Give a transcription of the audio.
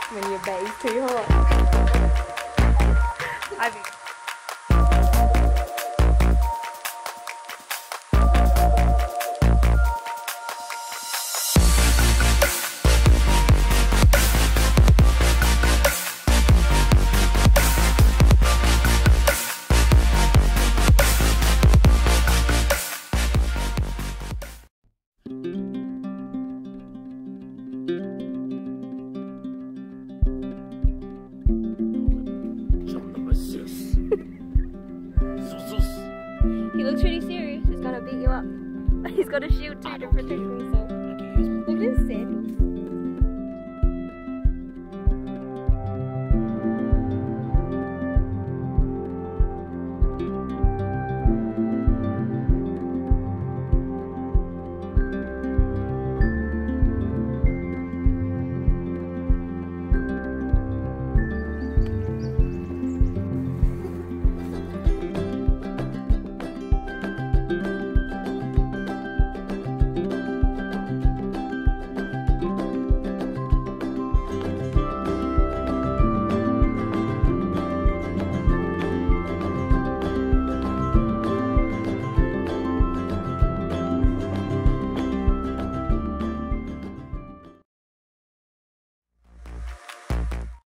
when your bae's too hot. I mean, he looks pretty serious. He's gonna beat you up. He's got a shield too to protect himself. Look at his sandals.